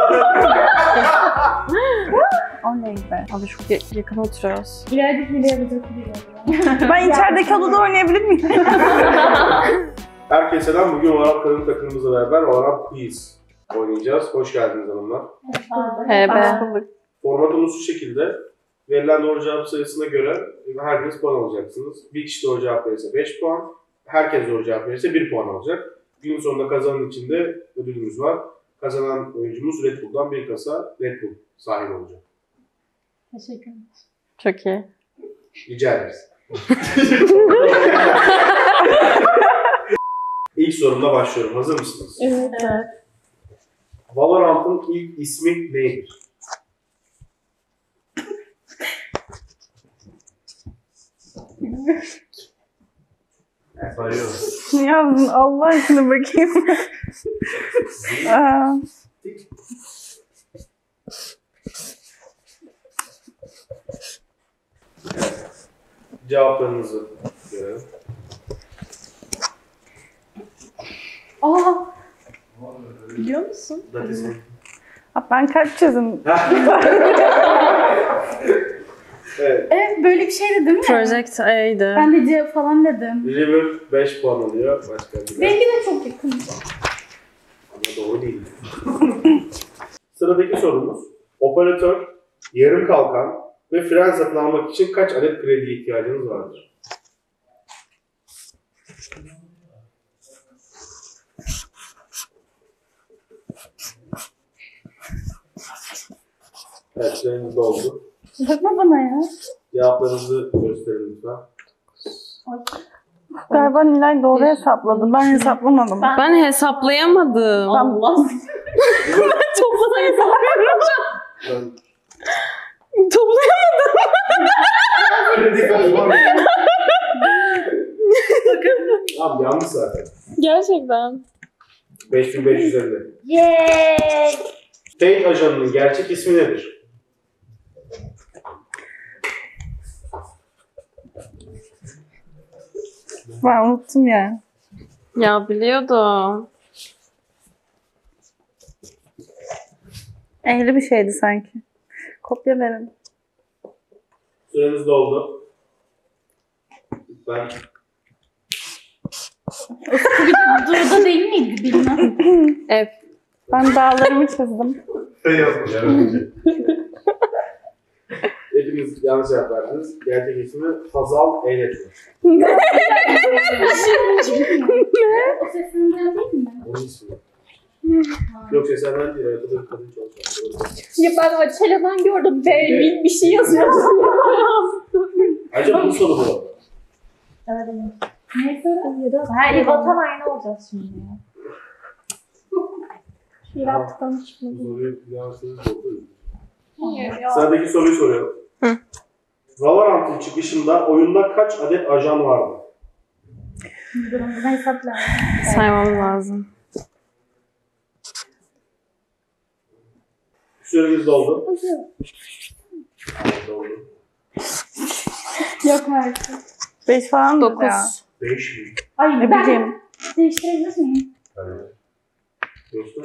O neydi? Abi çok yakın oturuyoruz. İleride hile yapacak bir Ben içerideki odada oynayabilir miyim? Herkese selam. Bugün Valorant kadın takımımızla beraber Valorant Quiz oynayacağız. Hoş geldiniz hanımlar. Hebe. Formatımız şu şekilde. Verilen doğru cevap sayısına göre herkes puan alacaksınız. Bir kişi doğru cevap verirse 5 puan. Herkes doğru cevap verirse 1 puan alacak. Günün sonunda kazanan için de ödülümüz var. Kazanan oyuncumuz Red Bull'dan bir kasa Red Bull sahibi olacak. Teşekkür ederim. Çok iyi. Rica ederiz. İlk sorumla başlıyorum. Hazır mısınız? Evet. Valorant'ın ilk ismi neydir? Sayıyorum. Ne yazdın Allah aşkına bakayım. Cevaplarınızı görelim. Aa, Biliyor musun? Ben kalp çizim. Evet. evet böyle bir şeydi değil mi? Project A'ydı. Ben de C falan dedim. River 5 puan alıyor. Başka bir Belki de çok yakın. Ama doğru değil. Sıradaki sorumuz. Operatör, yarım kalkan ve fren satın almak için kaç adet kredi ihtiyacınız vardır? Evet, süreniz doldu. Bakma bana ya. Cevaplarınızı gösterin lütfen. Galiba Nilay doğru hesapladı. Ben hesaplamadım. Ben hesaplayamadım. Allah. Topladan hesaplıyorum. Ben... Toplayamadım. Kredi kartı var mı? Abi yanlış zaten. Gerçekten. 5550. Yeeey. Tate ajanının gerçek ismi nedir? Ben unuttum ya. Ya biliyordum. Ehli bir şeydi sanki. Kopya verin. Süreniz doldu. Ben Durda değil miydi bilmem. F. Ben dağlarımı çizdim. yazdım. Hepiniz yanlış cevap verdiniz. Gerçek ismi Hazal Eğletme. O sesinden değil mi? Onun ismi. Yok seslerden değil. Hayata da bir kadın çalışıyor. Ya ben Açelya'dan gördüm. Berlin bir şey yazıyordu. Ayrıca bu soru bu. Evet. Neyse. Her vatan aynı olacağız şimdi ya. Yaptıktan Bu soruyu yanlışsınız doldu. Sıradaki soruyu soruyorum. Hı. Valorant'ın çıkışında oyunda kaç adet ajan vardı? Bunu hesapla. Saymam lazım. Süreniz doldu. Doldu. Yok artık. 5 falan 9. ya. 5 mi? Ay Ne ben bileyim. değiştirebilir miyim? Evet. Dostum.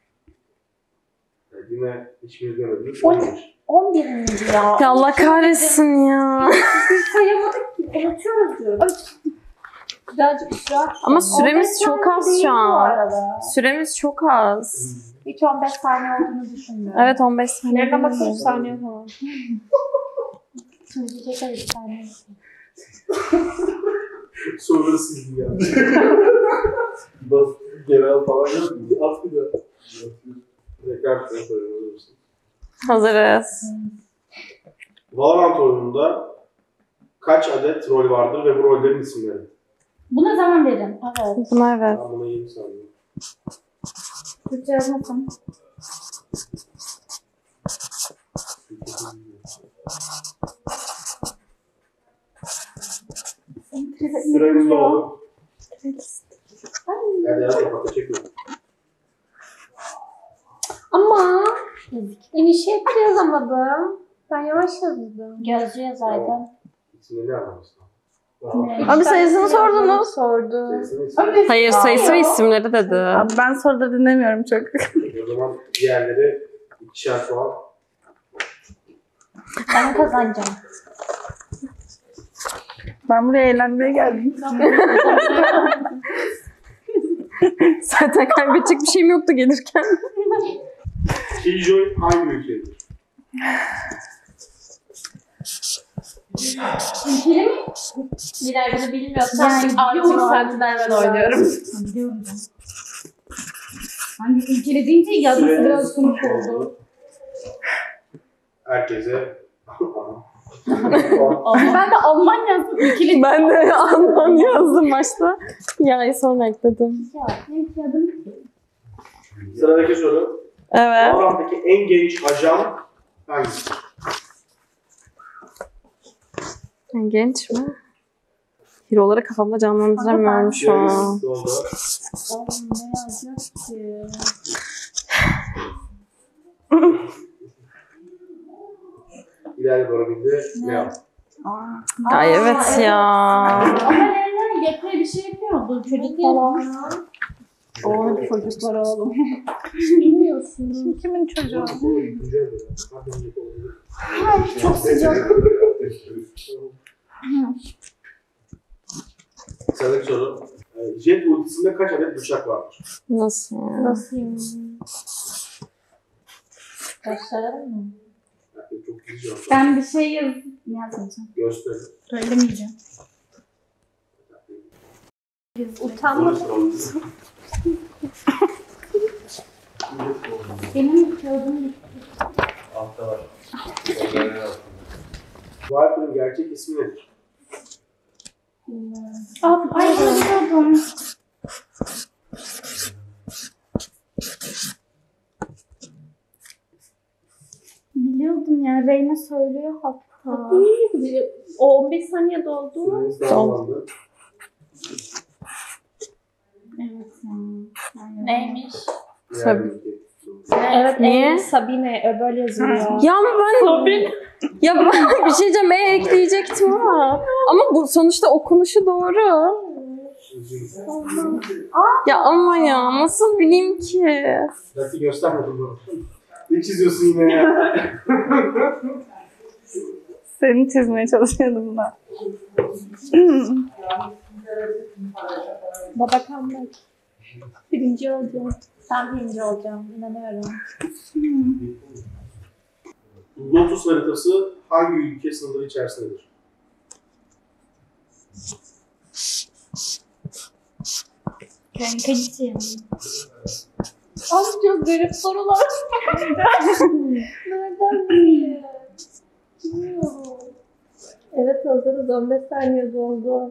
Yine hiçbir demediniz. 11. ya. Ya Allah kahretsin ya. Biz sayamadık ki. Unutuyoruz diyorum. Birazcık ısrar. Ama süremiz çok az değil şu bu an. arada. Süremiz çok az. Hiç 15 saniye olduğunu düşünmüyorum. Evet 15 saniye. Nereden baksak 3 değil. saniye falan. Şimdi diyecekler 3 saniye. Soruları sildim ya. Bas, genel falan yok mu? At bir de. Tekrar size soruyorum. Hazırız. Valorant oyununda kaç adet rol vardır ve bu rollerin isimleri? Buna zaman verin. Evet. Buna evet. Ben buna 20 saniye. Türkçe yazmasın. Süremiz doldu. Hadi yaz kapat, çekme. Ama initiate yazamadım. Ben yavaş yazdım. Gözcü yazaydım. İsmini ne anlamışsın? Abi sayısını sordunuz. Sordu. Hayır sayısı ve isimleri dedi. Abi ben soruları dinlemiyorum çok. O zaman diğerleri İkişer puan. Ben kazanacağım. Ben buraya eğlenmeye geldim. Zaten kaybedecek bir şeyim yoktu gelirken. Killjoy hangi ülkedir? Ülkeli mi? Miray bunu bilmiyorsam Yani artık biliyorum. Sentinel'den oynuyorum. Biliyorum ben. Hangi ülkeli deyince yazması Süreniz biraz komik oldu. Herkese Ben de Alman yazdım. Ülkeli. Ben de Alman yazdım başta. Ya'yı sonra ekledim. Ya, ne yazdım ki? Sıradaki soru. Evet. Valorant'taki en genç ajan hangisi? Genç mi? Hero'ları kafamda canlandıramıyorum şu an. Süreniz doldu. Oğlum ne yazacağız ki? İleride doğrabildi. Ne yaptı? Ay evet ya. Ama Leyla yapmaya bir şey yapıyordu. Çocuk falan. O çocuklar oğlum. Bilmiyorsun. Şimdi kimin çocuğu? Çok sıcak. Sıradaki soru. Jet ultisinde kaç adet bıçak vardır? Nasıl ya? Nasıl yani? Gösterelim mi? Çok güzel. Ben bir şey yazmayacağım. Gösterin. Söylemeyeceğim. Utanmadım. Benim kağıdım Altta var. Viper'ın gerçek ismi nedir? Ay biliyordum. Biliyordum ya. Reyna söylüyor hatta. O 15 saniye doldu. Süreniz tamamlandı. Evet. Neymiş? Tabii. Evet, Niye? Sabine böyle yazılıyor. Ya ama ben... Ya ben bir şey diyeceğim. Ekleyecektim ama bu sonuçta okunuşu doğru. Ya ama ya nasıl bileyim ki? Zaten göstermedim bunu. Ne çiziyorsun yine ya? Seni çizmeye çalışıyordum ben. Baba comeback. Birinci olacağım. Sen birinci olacağım. İnanıyorum. Lotus haritası hangi ülke sınırları içerisindedir? Kankacığım. Ay çok garip sorular. Nereden bileyim? Bilmiyorum. Evet hazırız. 15 saniye doldu.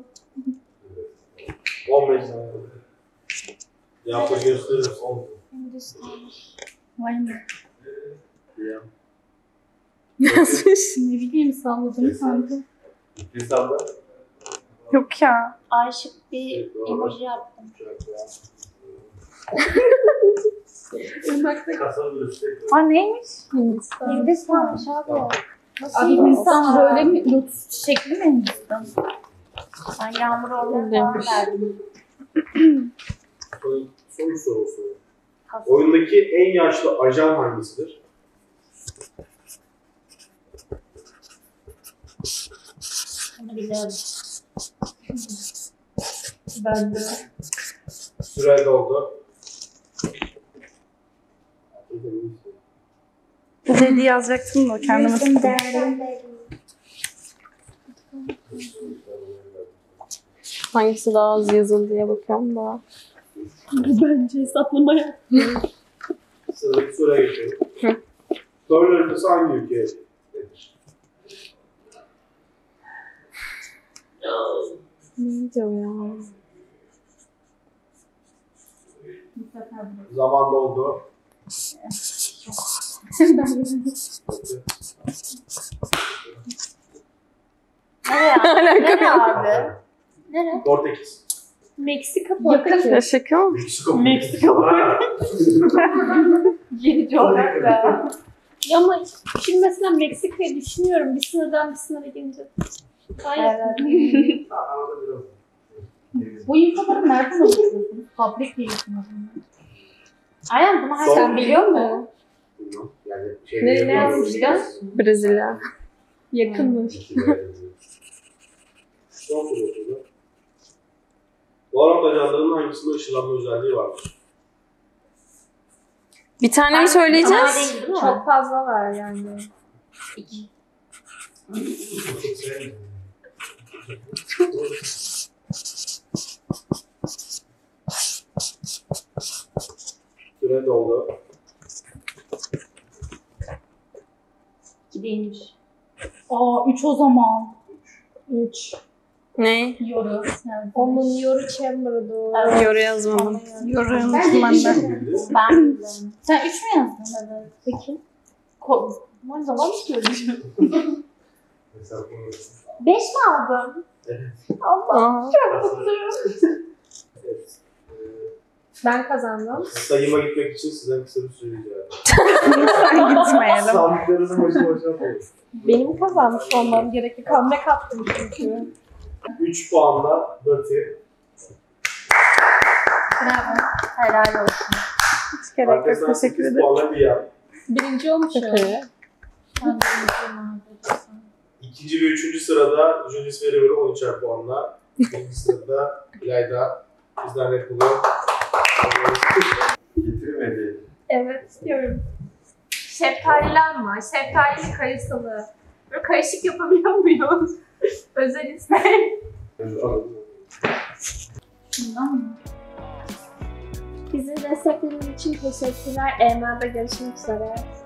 15 saniye. Yapma gösterir. Vay mı? Ya. Ne bileyim salladım sandım. İnsanlar. Yok ya. Aşık bir emoji yaptım. Aa neymiş? Hindistan'mış abi. Nasıl Abi Hindistan böyle mi? Lotus çiçekli mi Hindistan? Ben yağmur olmaya falan verdim. Son soru. Oyundaki en yaşlı ajan hangisidir? Bunu biliyorum. Ben de. Süre doldu. Dedi yazacaktım da kendime sıktım. Hangisi daha az yazıldı diye bakıyorum da. Bence hesaplamaya. Sıradaki soruya geçelim. Pearl haritası hangi ülkededir? Ne diyor ya? Zaman doldu. Nereye abi? Nereye? Portekiz. Meksika Portekiz. Ya şaka mı? Meksiko. Yeni coğrafya. Ya ama şimdi mesela Meksika'yı düşünüyorum. Bir sınırdan bir sınıra gelince. Gayet. Bu infoları nereden alıyorsunuz? Public değilsin. Aynen bunu Son- sen biliyor musun? Bilmiyorum. Yani Ne yazmışlar? Brezilya. Yakınmış. Son soru okudu. Valorant ajanlarının hangisinde ışınlanma özelliği vardır? Bir tane mi söyleyeceğiz? Çok fazla var yani. Süre doldu. 2 değilmiş. Aa 3 o zaman. 3. Ne? Yoru. Onun yoru chamber'ı. Yoru yazmam. Yoruyorum Ben ben de. Bildi. Ben bildim. Sen 3 mü yazdın? Evet. Peki. Ne zaman mı söyleyeceğim? 5 mi aldın? Aa. Evet. Ben kazandım. Sayıma gitmek için sizden kısa bir süre rica ederim. Lütfen gitmeyelim. Sandıklarınızı başına koyun. Benim kazanmış olmam gerekli. Comeback attım çünkü. 3 puanla Batı. Bravo. Helal olsun. Hiç gerek yok. Arkasından Teşekkür 8 ederim. puanla bir yan. Birinci olmuşum. Peki. Ben de unuttum abi. İkinci ve üçüncü sırada Julius ve River 13'er puanla. Birinci sırada İlayda, bizden Red Bull'u. Getirmedi. Evet istiyorum. Şeftalili ama. Şeftalili kayısılı. Böyle karışık yapabiliyor muyuz? Özel isteğim. Bundan mı? Bizi desteklediğiniz için teşekkürler. EMA'da görüşmek üzere.